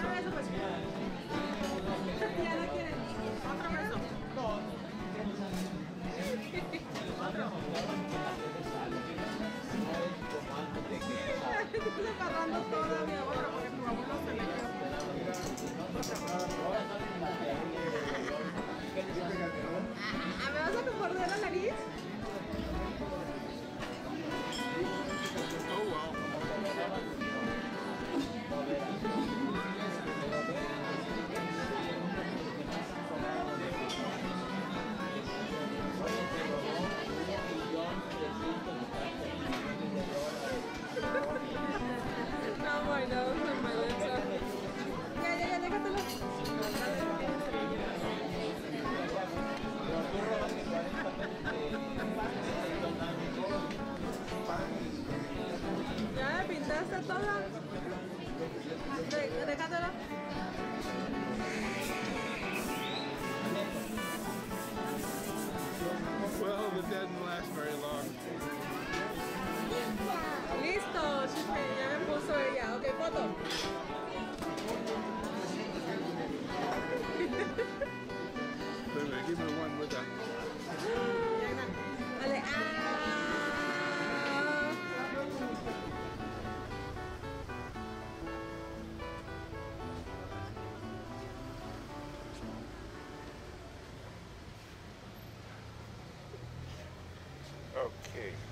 beso, pues. Ya no quieren. Otro beso. Otro. Estoy agarrando todavía otro porque tu abuelo se le quedó. ¿Me vas a morder la nariz? Oh, wow. No, my nose and my lips are... Ya, déjatelo. ¿Ya me pintaste toda? Déjatelo. Well, the dead didn't last very long. Listo, ya me puso ella. Ok, foto. Wait a minute, give me the one with that. Dale, Okay.